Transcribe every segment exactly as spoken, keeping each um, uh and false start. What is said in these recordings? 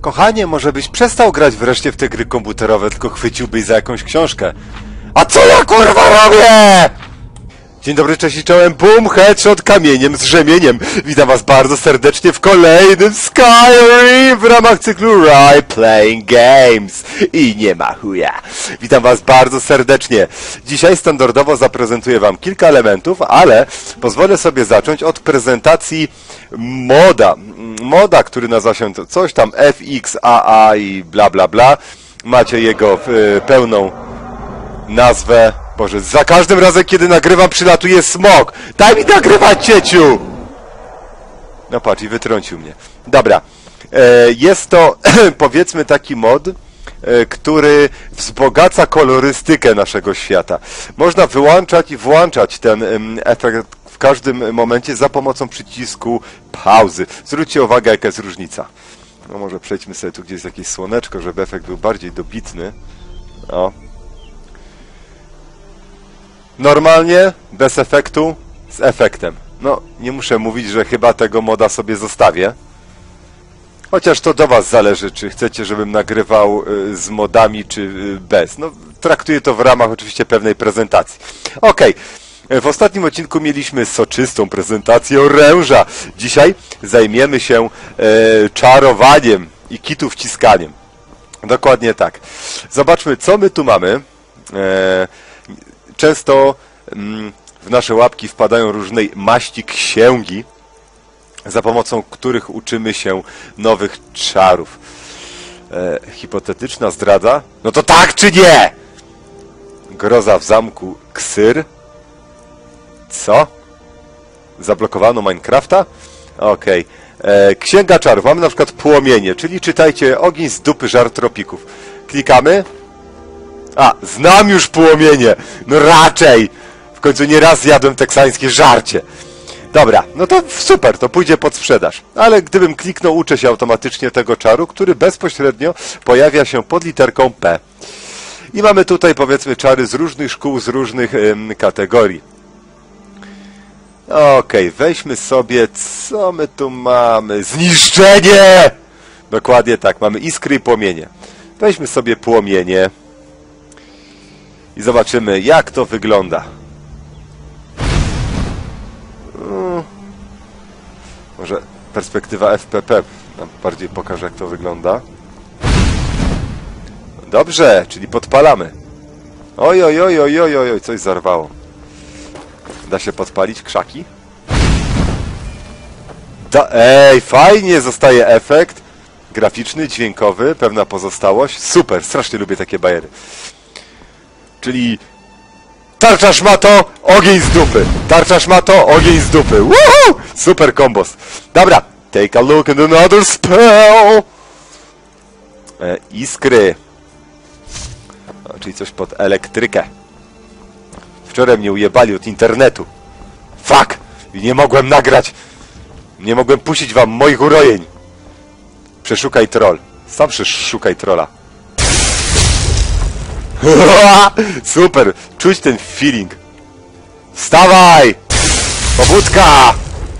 Kochanie, może byś przestał grać wreszcie w te gry komputerowe, tylko chwyciłbyś za jakąś książkę. A co ja kurwa robię? Dzień dobry, cześć i czołem, boom, headshot kamieniem z rzemieniem. Witam was bardzo serdecznie w kolejnym Skyrim w ramach cyklu Role Playing Games. I nie ma chuja. Witam was bardzo serdecznie. Dzisiaj standardowo zaprezentuję wam kilka elementów, ale pozwolę sobie zacząć od prezentacji moda. Moda, który nazywa się coś tam F X A A i bla bla bla. Macie jego y, pełną nazwę. Boże, za każdym razem, kiedy nagrywam, przylatuje smok. Daj mi nagrywać, cieciu! No patrz, i wytrącił mnie. Dobra. E, jest to, powiedzmy, taki mod, e, który wzbogaca kolorystykę naszego świata. Można wyłączać i włączać ten em, efekt w każdym momencie za pomocą przycisku pauzy. Zwróćcie uwagę, jaka jest różnica. No może przejdźmy sobie tu gdzieś jakieś słoneczko, żeby efekt był bardziej dobitny. O. Normalnie, bez efektu, z efektem. No, nie muszę mówić, że chyba tego moda sobie zostawię. Chociaż to do was zależy, czy chcecie, żebym nagrywał y, z modami, czy y, bez. No, traktuję to w ramach oczywiście pewnej prezentacji. Okej. Okay. W ostatnim odcinku mieliśmy soczystą prezentację oręża. Dzisiaj zajmiemy się y, czarowaniem i kitu wciskaniem. Dokładnie tak. Zobaczmy, co my tu mamy. E, Często mm, w nasze łapki wpadają różnej maści księgi, za pomocą których uczymy się nowych czarów. E, hipotetyczna zdrada? No to tak czy nie? Groza w zamku Ksyr? Co? Zablokowano Minecrafta? Okej. Okay. Księga czarów. Mamy na przykład płomienie, czyli czytajcie ogień z dupy żar tropików. Klikamy. A, znam już płomienie. No raczej. W końcu nieraz jadłem teksańskie żarcie. Dobra, no to super, to pójdzie pod sprzedaż. Ale gdybym kliknął, uczę się automatycznie tego czaru, który bezpośrednio pojawia się pod literką P. I mamy tutaj, powiedzmy, czary z różnych szkół, z różnych ym, kategorii. Okej, okay, weźmy sobie, co my tu mamy? Zniszczenie! Dokładnie tak, mamy iskry i płomienie. Weźmy sobie płomienie. I zobaczymy, jak to wygląda. Hmm. Może perspektywa F P P nam bardziej pokaże, jak to wygląda. Dobrze, czyli podpalamy. Oj, oj, oj, oj, oj, oj, coś zarwało. Da się podpalić krzaki? Da Ej, fajnie, zostaje efekt graficzny, dźwiękowy, pewna pozostałość. Super, strasznie lubię takie bajery. Czyli tarcza szmato, ogień z dupy. Tarcza szmato, ogień z dupy. Woohoo! Super kombos. Dobra, take a look at another spell. E, iskry. O, czyli coś pod elektrykę. Wczoraj mnie ujebali od internetu. Fuck! I nie mogłem nagrać. Nie mogłem puścić wam moich urojeń. Przeszukaj troll. Sam przeszukaj trolla. Super! Czuć ten feeling. Wstawaj! Pobudka!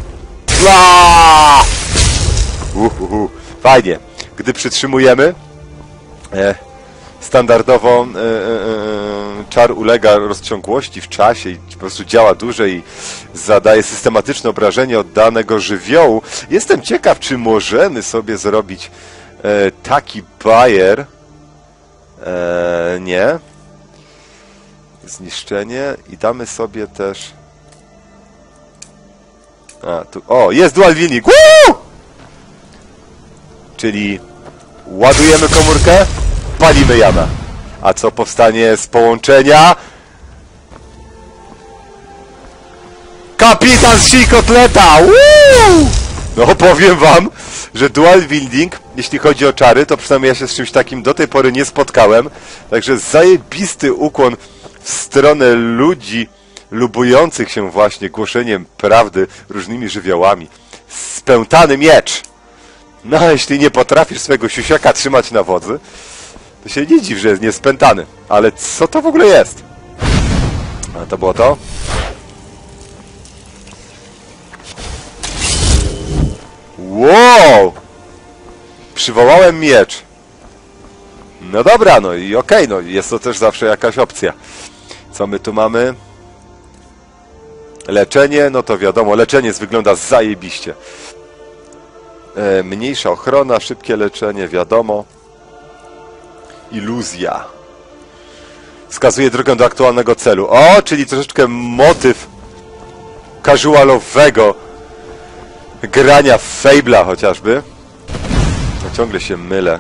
Uhuhu. Fajnie. Gdy przytrzymujemy, e, standardowo e, e, czar ulega rozciągłości w czasie i po prostu działa dłużej i zadaje systematyczne obrażenie od danego żywiołu. Jestem ciekaw, czy możemy sobie zrobić e, taki bajer. Eee, nie. Zniszczenie i damy sobie też... A, tu... O, jest dual wienik! Woo! Czyli ładujemy komórkę, palimy jana. A co powstanie z połączenia? Kapitan z siej kotleta! Woo! No powiem wam, że dual wielding, jeśli chodzi o czary, to przynajmniej ja się z czymś takim do tej pory nie spotkałem. Także zajebisty ukłon w stronę ludzi lubujących się właśnie głoszeniem prawdy różnymi żywiołami. Spętany miecz! No a jeśli nie potrafisz swego siusiaka trzymać na wodzy, to się nie dziw, że jest niespętany. Ale co to w ogóle jest? A to było to? Wow! Przywołałem miecz. No dobra, no i okej, okay, no jest to też zawsze jakaś opcja. Co my tu mamy? Leczenie, no to wiadomo, leczenie wygląda zajebiście. E, mniejsza ochrona, szybkie leczenie, wiadomo. Iluzja. Wskazuje drogę do aktualnego celu. O, czyli troszeczkę motyw casualowego grania w Fable'a chociażby. No, ciągle się mylę.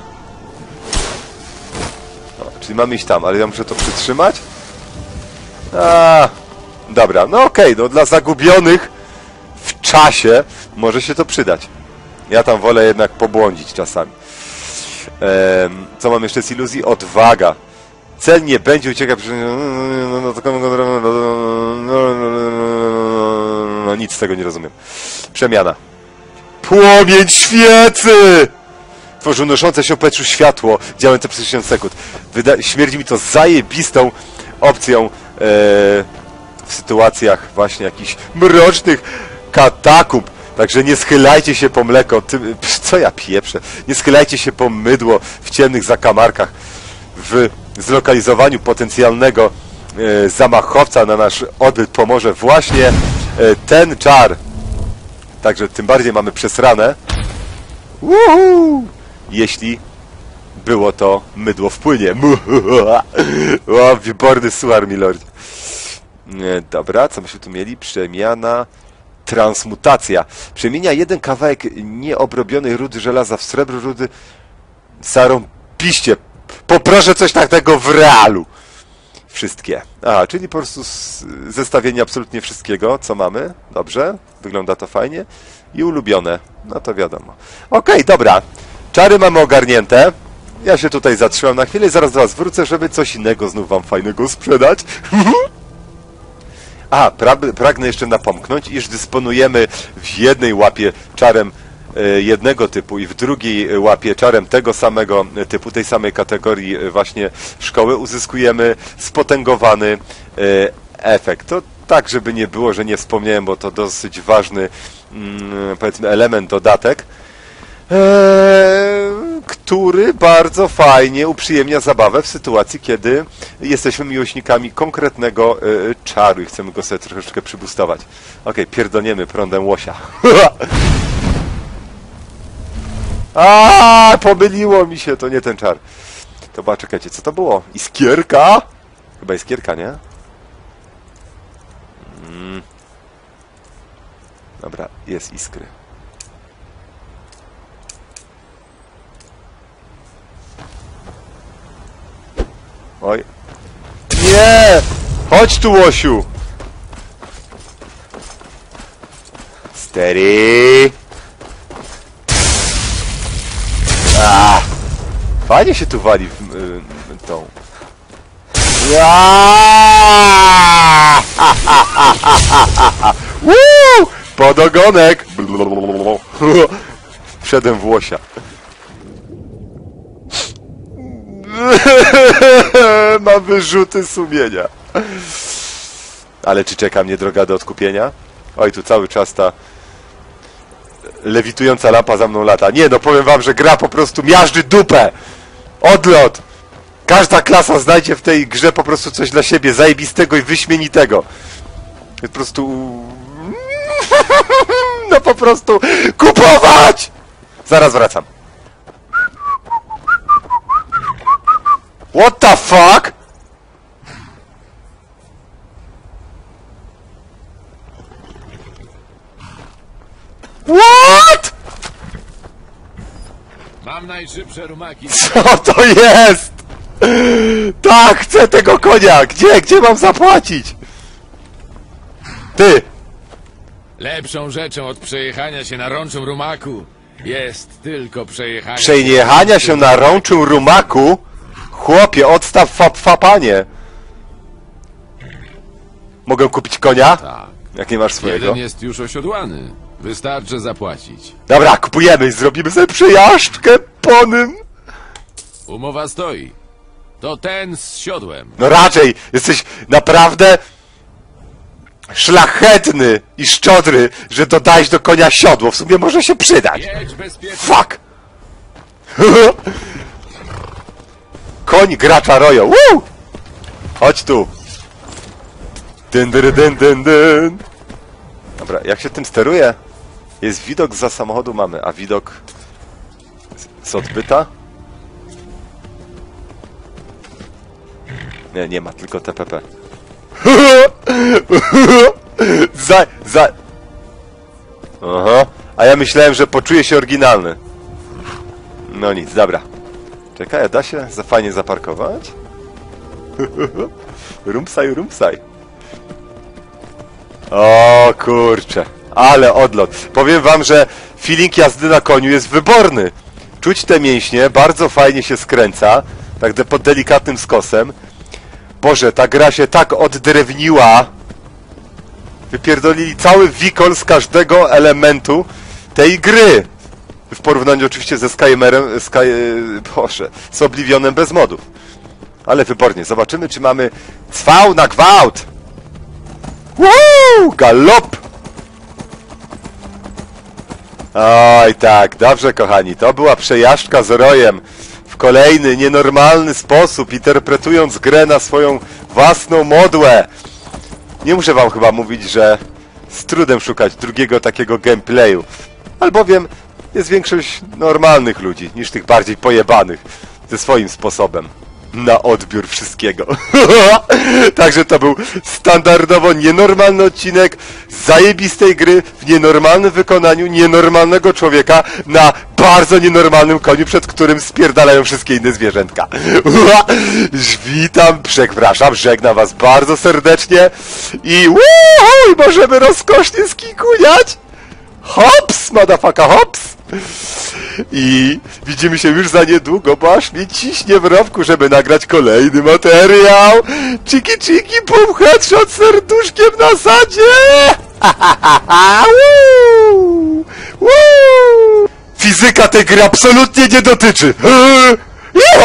O, czyli mam iść tam, ale ja muszę to przytrzymać? A, dobra, no okej, okay, no dla zagubionych w czasie może się to przydać. Ja tam wolę jednak pobłądzić czasami. Ehm, co mam jeszcze z iluzji? Odwaga. Cel nie będzie uciekać. No nic z tego nie rozumiem. Przemiana. Płomień świecy! Tworzy unoszące się w powietrzu światło, działające przez tysiąc sekund. Wyda śmierdzi mi to zajebistą opcją e, w sytuacjach właśnie jakichś mrocznych katakumb. Także nie schylajcie się po mleko. Ty, co ja pieprzę? Nie schylajcie się po mydło w ciemnych zakamarkach. W zlokalizowaniu potencjalnego e, zamachowca na nasz odbyt pomoże właśnie e, ten czar. Także tym bardziej mamy przesrane. Uhu! Jeśli było to mydło w płynie. O, wyborny suchar, milordzie. Dobra, co myśmy tu mieli? Przemiana, transmutacja. Przemienia jeden kawałek nieobrobionej rudy żelaza w srebro rudy. Zarąbiście. Poproszę coś takiego w realu. Wszystkie. A, czyli po prostu zestawienie absolutnie wszystkiego, co mamy. Dobrze, wygląda to fajnie. I ulubione. No to wiadomo. Okej, okay, dobra. Czary mamy ogarnięte. Ja się tutaj zatrzymam na chwilę i zaraz do was wrócę, żeby coś innego znów wam fajnego sprzedać. A, pra pragnę jeszcze napomknąć, iż dysponujemy w jednej łapie czarem e, jednego typu i w drugiej łapie czarem tego samego typu, tej samej kategorii właśnie szkoły. Uzyskujemy spotęgowany e, efekt. To tak, żeby nie było, że nie wspomniałem, bo to dosyć ważny mm, powiedzmy element, dodatek. Eee, który bardzo fajnie uprzyjemnia zabawę w sytuacji, kiedy jesteśmy miłośnikami konkretnego e, czaru i chcemy go sobie troszeczkę przybustować. Okej, okay, pierdolniemy prądem łosia. A, pomyliło mi się, to nie ten czar. To była, czekajcie, co to było? Iskierka? Chyba iskierka, nie? Mm. Dobra, jest iskry. Oj. Nie! Chodź tu, łosiu! Steady! A! Fajnie się tu wali w y, tą. Woo! Podogonek! Wszedłem w łosia. Mam wyrzuty sumienia. Ale czy czeka mnie droga do odkupienia? Oj, tu cały czas ta lewitująca lampa za mną lata. Nie, no powiem wam, że gra po prostu miażdży dupę! Odlot! Każda klasa znajdzie w tej grze po prostu coś dla siebie zajebistego i wyśmienitego. Po prostu... No po prostu kupować! Zaraz wracam. What the fuck? What? Mam najszybsze rumaki. Co to jest? Tak, chcę tego konia! Gdzie? Gdzie mam zapłacić? Ty! Lepszą rzeczą od przejechania się na rączym rumaku jest tylko przejechanie... Przejechania się na rączym rumaku? Chłopie, odstaw fap fapanie! Mogę kupić konia? Tak. Jak nie masz swojego. Jeden jest już osiodłany. Wystarczy zapłacić. Dobra, kupujemy i zrobimy sobie przejażdżkę po nim. Umowa stoi. To ten z siodłem. No raczej, jesteś naprawdę szlachetny i szczodry, że dodałeś do konia siodło. W sumie może się przydać. Jedź bezpiecznie. Fuck! Koń gracza Rojo. Woo! Chodź tu. Dyn, dyn, dyn, dyn, dyn. Dobra, jak się tym steruje? Jest widok za samochodu mamy, a widok z, z odbyta? Nie, nie ma, tylko T P P. za, za... Aha, a ja myślałem, że poczuję się oryginalny. No nic, dobra. Czekaj, a da się za fajnie zaparkować? Rumsaj, rumsaj. O kurczę, ale odlot. Powiem wam, że feeling jazdy na koniu jest wyborny. Czuć te mięśnie, bardzo fajnie się skręca, tak de pod delikatnym skosem. Boże, ta gra się tak oddrewniła. Wypierdolili cały wikol z każdego elementu tej gry. W porównaniu oczywiście ze Skymerem, Sky, Boże, z Oblivionem bez modów. Ale wybornie, zobaczymy, czy mamy cwał na gwałt. Woo! Galop! Oj tak, dobrze kochani, to była przejażdżka z Rojem w kolejny, nienormalny sposób, interpretując grę na swoją własną modłę. Nie muszę wam chyba mówić, że z trudem szukać drugiego takiego gameplayu, albowiem jest większość normalnych ludzi niż tych bardziej pojebanych ze swoim sposobem na odbiór wszystkiego. Także to był standardowo nienormalny odcinek zajebistej gry w nienormalnym wykonaniu nienormalnego człowieka na bardzo nienormalnym koniu, przed którym spierdalają wszystkie inne zwierzętka. Witam, przepraszam, żegnam was bardzo serdecznie i uuu, możemy rozkosznie skikuniać. Hops, motherfucker, hops! I widzimy się już za niedługo, bo aż mnie ciśnie w rowku, żeby nagrać kolejny materiał. Ciki, ciki, pum, headshot serduszkiem na sadzie! Fizyka tej gry absolutnie nie dotyczy.